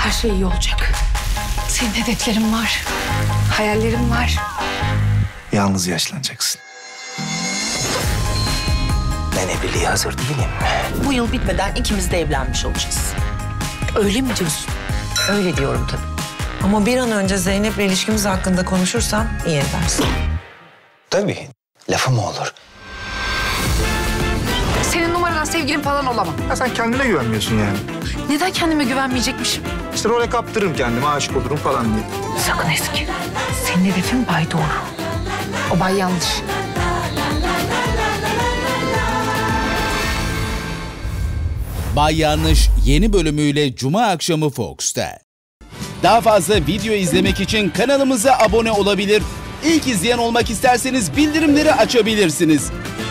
Her şey iyi olacak. Senin hedeflerin var. Hayallerin var. Yalnız yaşlanacaksın. Ben evliliğe hazır değilim. Bu yıl bitmeden ikimiz de evlenmiş olacağız. Öyle mi diyorsun? Öyle diyorum tabii. Ama bir an önce Zeynep'le ilişkimiz hakkında konuşursan iyi edersin. Tabii. Lafı mı olur? Senin numaradan sevgilin falan olamam. Ya sen kendine güvenmiyorsun yani. Neden kendime güvenmeyecekmişim? İşte role kaptırırım kendimi, aşık olurum falan diye. Sakın Eski. Senin hedefin Bay Doğru. O Bay Yanlış. Bay Yanlış yeni bölümüyle Cuma akşamı Fox'ta. Daha fazla video izlemek için kanalımıza abone olabilir. İlk izleyen olmak isterseniz bildirimleri açabilirsiniz.